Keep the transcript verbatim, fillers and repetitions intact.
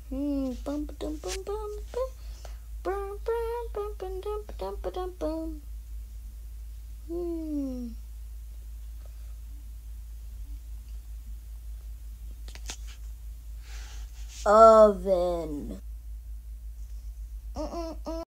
Hmm. Bum ba dum bum bum bum. Bum bum bum bum dum ba dum ba dum bum. Hmm. Oven. Mm-mm-mm.